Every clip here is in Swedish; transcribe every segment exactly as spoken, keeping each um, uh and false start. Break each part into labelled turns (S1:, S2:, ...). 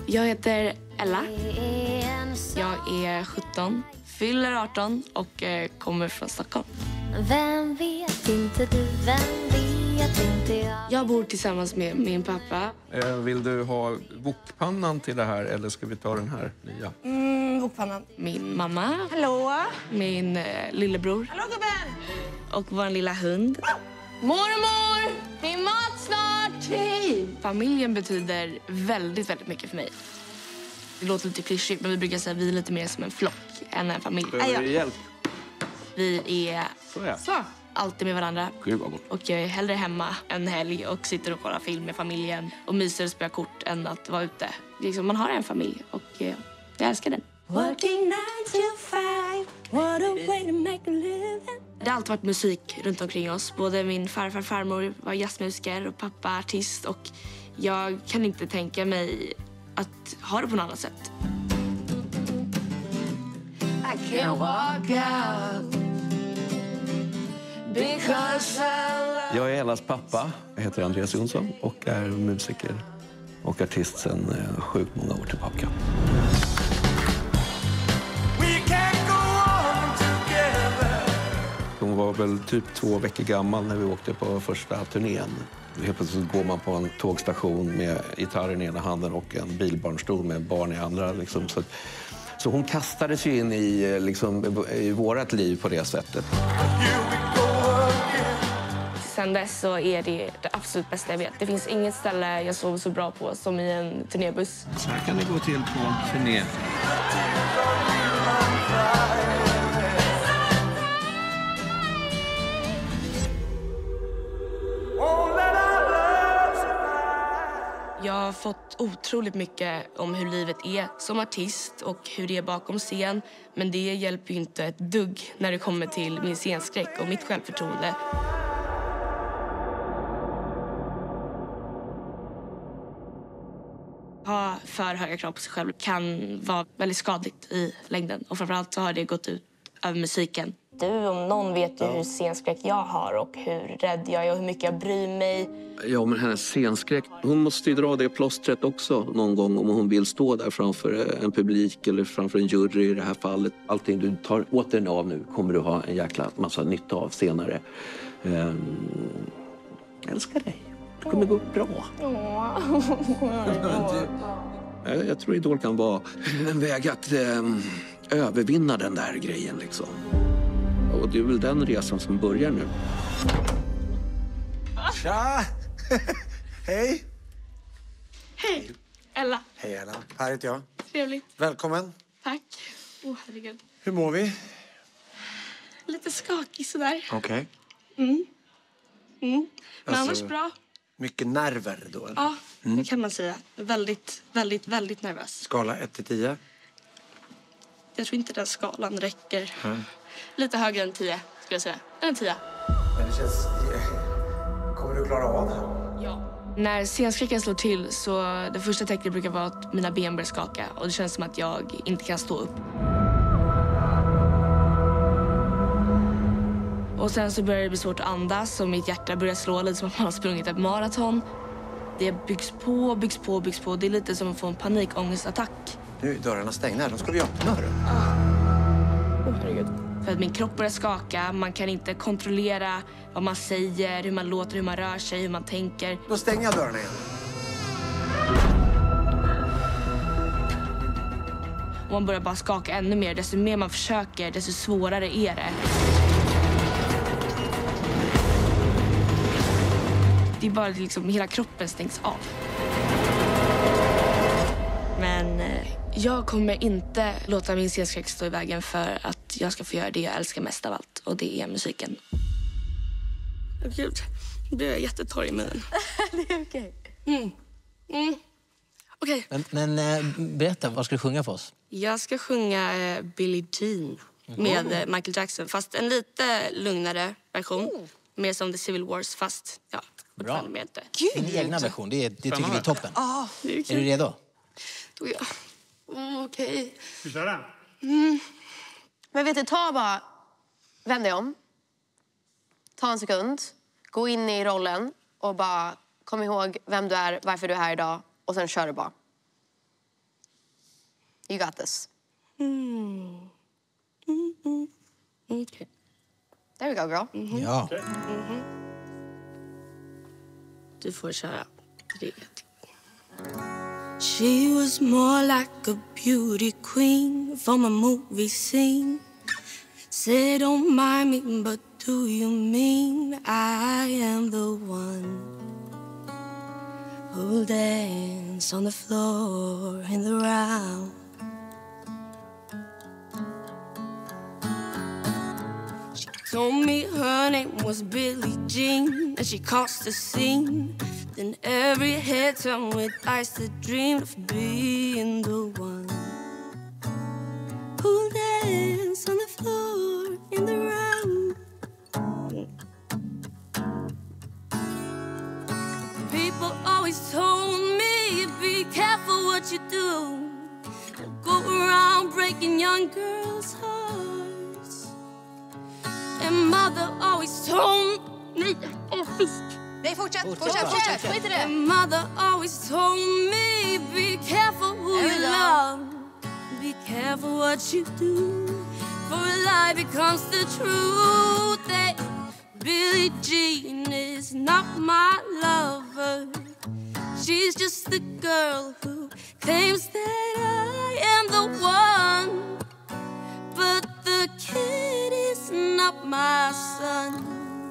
S1: Jag heter Ella. Jag är sjutton, fyller arton och eh, kommer från Stockholm.
S2: Vem vet inte du, vem vet inte jag.
S1: Jag bor tillsammans med min pappa.
S3: Eh, vill du ha wokpannan till det här eller ska vi ta den här nya?
S1: Mm, wokpannan. Min mamma.
S4: Hallå?
S1: Min eh, lillebror.
S4: Hallå gubben!
S1: Och vår lilla hund. Mormor! Det är mat snart! Hej! Familjen betyder väldigt, väldigt mycket för mig. Det låter lite klyschigt, men vi brukar säga att vi är lite mer som en flock än en familj.
S3: Behöver du hjälp?
S1: Vi är
S3: Så ja.
S1: så, alltid med varandra.
S3: Gud vad gott.
S1: Och jag är hellre hemma en helg och sitter och kollar film med familjen och myser och spelar kort än att vara ute. Liksom, man har en familj och eh, jag älskar den.
S4: Working nine to five, what a way to make a living.
S1: Det har alltid varit musik runt omkring oss. Både min farfar och farmor var jazzmusiker och pappa artist. Och jag kan inte tänka mig att ha det på något annat sätt.
S4: I can't walk out because I love.
S3: Jag är Ellas pappa. Jag heter Andreas Jonsson och är musiker och artist sedan eh, sjukt många år tillbaka. Hon var väl typ två veckor gammal när vi åkte på första turnén. Helt plötsligt går man på en tågstation med gitarren i ena handen och en bilbarnstol med barn i andra. Liksom. Så, så hon kastades ju in i, liksom, i vårat liv på det sättet.
S1: Sen dess så är det det absolut bästa jag vet. Det finns inget ställe jag sover så bra på som i en turnébuss.
S3: Så här kan det gå till på turné.
S1: Jag har fått otroligt mycket om hur livet är som artist och hur det är bakom scen. Men det hjälper ju inte ett dugg när det kommer till min scenskräck och mitt självförtroende. Ha för höga krav på sig själv kan vara väldigt skadligt i längden. Och framförallt så har det gått ut över musiken. Du om någon vet ju hur scenskräck jag har och hur rädd jag är och hur mycket jag bryr mig.
S5: Ja, men hennes scenskräck, hon måste ju dra det plåstret också någon gång om hon vill stå där framför en publik eller framför en jury i det här fallet.
S3: Allting du tar åt dig av nu kommer du ha en jäkla massa nytta av senare. Um, jag älskar dig. Det kommer gå bra.
S5: jag, jag tror Idol kan vara en väg att um, övervinna den där grejen liksom. Och det är väl den resan som börjar nu.
S6: Tja! Hej!
S1: Hej, Ella.
S6: Hej Ella, här heter jag.
S1: Trevligt.
S6: Välkommen.
S1: Tack. Åh, oh, herregud.
S6: Hur mår vi?
S1: Lite skakig sådär.
S6: Okej.
S1: Okay. Mm. Mm. Men
S6: Alltså,
S1: annars bra.
S6: Mycket nerver då? Eller?
S1: Ja, mm. det kan man säga. Väldigt, väldigt, väldigt nervös.
S6: Skala ett till tio?
S1: Jag tror inte den skalan räcker.
S6: Mm.
S1: Lite högre än tio, skulle jag säga. En tia.
S6: Men det känns... Kommer du klara av det?
S1: Ja. När scenskräcken slår till så det första tecknet brukar vara att mina ben börjar skaka. Och det känns som att jag inte kan stå upp. Och sen så börjar det bli svårt att andas och mitt hjärta börjar slå lite som att man har sprungit ett maraton. Det byggs på, byggs på, byggs på. Det är lite som att få en panikångestattack.
S6: Nu är dörrarna stängda. De ska vi öppna.
S1: Åh, oh, herregud. För att min kropp börjar skaka. Man kan inte kontrollera vad man säger, hur man låter, hur man rör sig, hur man tänker.
S6: Då stänger jag dörrarna igen.
S1: Och man börjar bara skaka ännu mer. Desto mer man försöker, desto svårare är det. Det är bara liksom hela kroppen stängs av. Men eh, jag kommer inte låta min scenskräck stå i vägen för att jag ska få göra det jag älskar mest av allt. Och det är musiken. Åh oh, gud, nu blir jag jättetorr i munnen.
S4: Det är okej.
S1: Mm. Mm. Okej.
S7: Men, men eh, berätta, vad ska du sjunga för oss?
S1: Jag ska sjunga eh, Billie Jean med eh, Michael Jackson. Fast en lite lugnare version. Mm. Mer som The Civil Wars, fast ja, fortfarande med det.
S7: Din egna version, det, det tycker vi är toppen.
S1: Ah, det är,
S7: är du redo?
S1: Då ja. Oh, okej. Okay.
S8: Ska vi köra?
S4: Mm. Men vet du, ta bara... Vänd dig om. Ta en sekund. Gå in i rollen och bara kom ihåg vem du är, varför du är här idag. Och sen kör du bara. You got this.
S1: Mm. Mm, mm. Okay.
S4: There we go, girl.
S1: Mm-hmm.
S7: Ja.
S1: Mm-hmm. Du får köra. Tre. She was more like a beauty queen from a movie scene. Say don't mind me, but do you mean I am the one who'll dance on the floor in the round? She told me her name was Billie Jean, and she caused a scene. Then every head turned with eyes that dreamed of being the one who'll dance on the floor in the round. People always told me, be careful what you do. Don't go around breaking young girls' hearts. And mother always told me, oh,
S8: Nej, fortsätt,
S7: Fortsätt,
S8: fortsätt,
S7: fortsätt.
S8: fortsätt. Skit i det.
S1: and mother always told me, be careful who
S8: There we
S1: you
S8: go.
S1: love. Be careful what you do, for a lie becomes the truth. That Billie Jean is not my lover. She's just the girl who claims that I am the one. But the kid is not my son.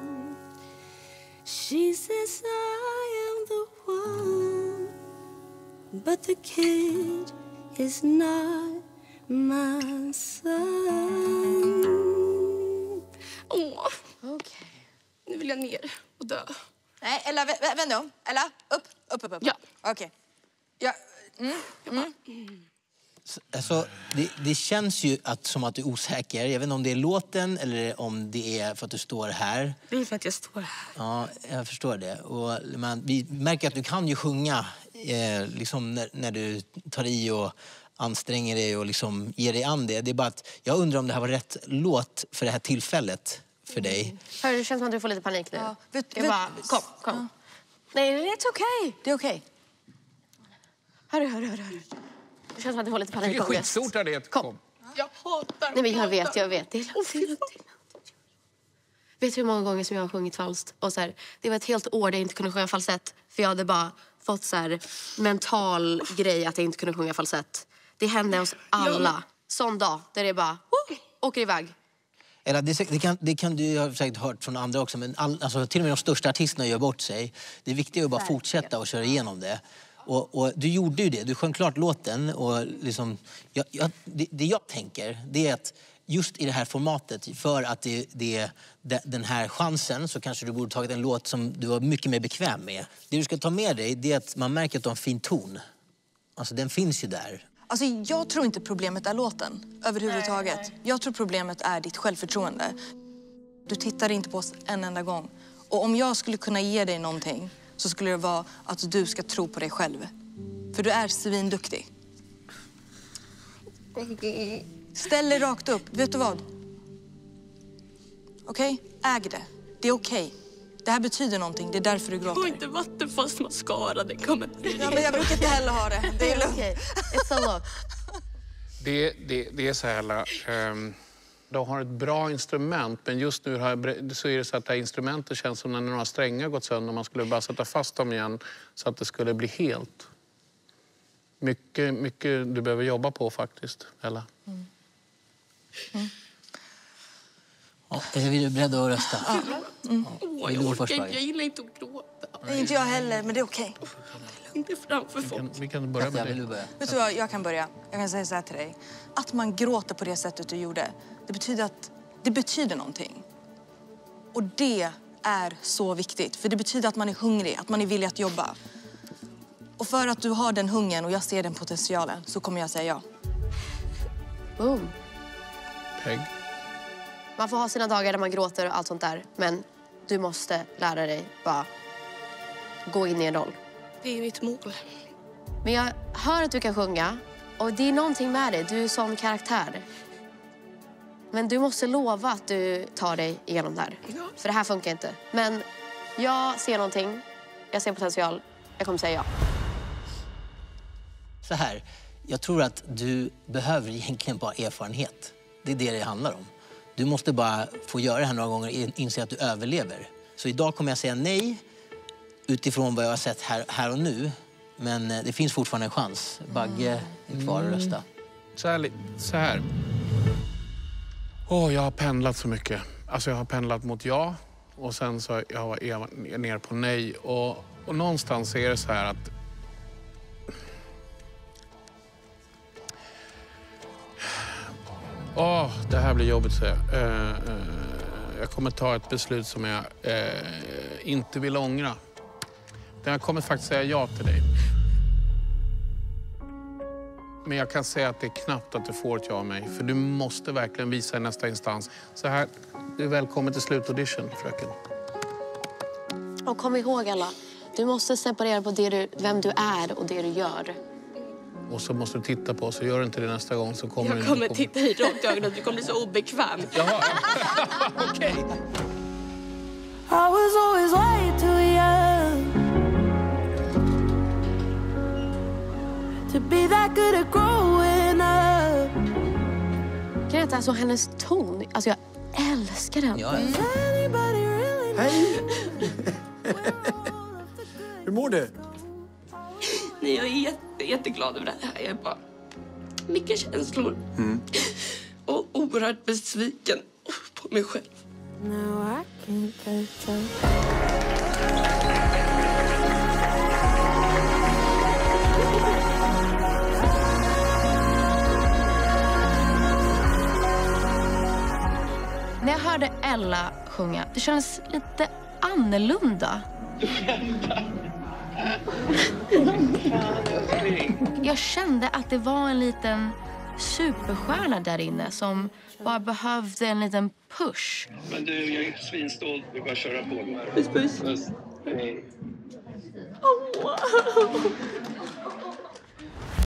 S1: She says I am the one, but the kid is not my son. Åh,
S4: Okay.
S1: nu vill jag ner och dö.
S8: Nej, Ella, vä- vä- vänd dig om. Ella, upp, upp, upp, upp.
S1: Ja.
S8: Okej. Ja. Mm.
S7: Alltså, det, det känns ju att, som att du är osäker. Jag vet inte om det är låten eller om det är för att du står här.
S1: Det är för att jag står här.
S7: Ja, jag förstår det. Och man, vi märker att du kan ju sjunga eh, liksom när, när du tar i och anstränger dig och liksom ger dig an det. Det är bara att jag undrar om det här var rätt låt för det här tillfället för dig.
S4: Hör, det känns som att du får lite panik nu.
S8: Ja, vet-
S4: jag
S8: vet-
S4: bara, kom, kom. Nej, det är inte okej.
S8: Det är okej.
S4: Hörru, hörru, hörru. hörru. Det känns som att du får lite panik.
S9: Det är
S4: ångest.
S9: skitstort är det.
S4: Kom.
S1: Jag hatar
S4: Nej, men jag vet, jag vet. Det är lugnt, det är lugnt, det är lugnt. Vet du hur många gånger som jag har sjungit falskt? Och så här, det var ett helt år där jag inte kunde sjunga falsett. För jag hade bara fått så här mental grej att jag inte kunde sjunga falsett. Det hände hos alla. Sån dag där det bara oh, åker iväg.
S7: Eller det, det, kan, det kan du ha säkert hört från andra också, men all, alltså, till och med de största artisterna gör bort sig. Det viktiga är att bara
S4: Verkligen.
S7: fortsätta och köra igenom det. Och, och du gjorde ju det, du sjöng klart låten. Och liksom, jag, jag, det, det jag tänker, det är att just i det här formatet, för att det, det är den här chansen, så kanske du borde tagit en låt som du var mycket mer bekväm med. Det du ska ta med dig, det är att man märker att du har en fin ton. Alltså den finns ju där.
S8: Alltså, jag tror inte problemet är låten överhuvudtaget. Jag tror problemet är ditt självförtroende. Du tittar inte på oss en enda gång. Och om jag skulle kunna ge dig någonting så skulle det vara att du ska tro på dig själv. För du är svinduktig. Ställ dig rakt upp. Vet du vad? Okej? Äg det. Det är okej. Det här betyder någonting. Det är därför du
S1: Jag har
S8: gråter.
S1: inte vatten fast mascara. Det kommer bli.
S8: Ja, men jag brukar inte heller ha det. Det är lugnt.
S4: Okej, it's a look.
S9: Det, det, det är så här, Ella, um, de har ett bra instrument, men just nu har, så är det så att det här instrumentet känns som när några strängar gått sönder och man skulle bara sätta fast dem igen så att det skulle bli helt. Mycket, mycket du behöver jobba på faktiskt, Ella.
S8: Mm. Mm.
S7: Ja, är vi beredda att rösta?
S8: Ja. Mm.
S1: Åh,
S7: Vill
S1: jag,
S7: du gå
S1: orkar,
S7: först,
S1: inte.
S7: Bagge?
S1: Jag gillar inte att gråta.
S8: Nej, inte jag heller, men det är okej.
S1: Inte framför
S9: Vi
S1: folk.
S9: kan, vi kan börja med
S7: Katja, vill
S9: dig.
S7: du börja?
S8: Vet du vad, jag kan börja. Jag kan säga så här till dig. Att man gråter på det sättet du gjorde, det betyder att det betyder någonting. Och det är så viktigt. För det betyder att man är hungrig, att man är villig att jobba. Och för att du har den hungern och jag ser den potentialen så kommer jag säga ja.
S4: Boom.
S9: Peg.
S4: Man får ha sina dagar där man gråter och allt sånt där. Men du måste lära dig bara gå in i en roll.
S1: Det är mitt mål.
S4: Men jag hör att du kan sjunga. Och det är någonting med dig. Du är sån karaktär. Men du måste lova att du tar dig igenom det här.
S1: Ja.
S4: För det här funkar inte. Men jag ser någonting. Jag ser potential. Jag kommer säga ja.
S7: Så här, Jag tror att du behöver egentligen bara erfarenhet. Det är det det handlar om. Du måste bara få göra det här några gånger och inse att du överlever. Så idag kommer jag säga nej utifrån vad jag har sett här, här och nu. Men det finns fortfarande en chans. Bagge är kvar och rösta.
S9: Så här. Så här. Åh, jag har pendlat så mycket. Alltså jag har pendlat mot ja. Och sen så jag var jag ner på nej. Och, och någonstans är det så här att... Åh, det här blir jobbigt, säger jag. Uh, uh, jag kommer ta ett beslut som jag uh, inte vill ångra. Jag kommer faktiskt säga ja till dig. Men jag kan säga att det är knappt att du får ett ja av mig. För du måste verkligen visa i nästa instans. Så här, du är välkommen till slutaudition, fröken.
S4: Och kom ihåg alla, du måste separera på det du, vem du är och det du gör.
S9: Och så måste du titta på oss. Så gör du inte det nästa gång så kommer...
S1: Jag kommer titta i rakt i ögonen. Du kommer bli så obekväm.
S9: Jaha, okej. Okay.
S2: I was always way too young to be that good at growing up.
S4: Greta, alltså hennes ton, alltså jag älskar den.
S7: Ja.
S4: Mm.
S6: Hej! Hur mår du?
S1: Nej, jag är jätte, jätteglad över det här. Jag är bara... Mycket känslor.
S6: Mm.
S1: Och oerhört besviken på mig själv.
S2: No, I can't catch up.
S4: När jag hörde Ella sjunga, det kändes lite annorlunda. Jag kände att det var en liten superstjärna där inne som bara behövde en liten push.
S3: Men du, jag är svinstolt. Du bara köra på.
S1: Puss, puss.
S3: Puss.
S1: Oh, wow.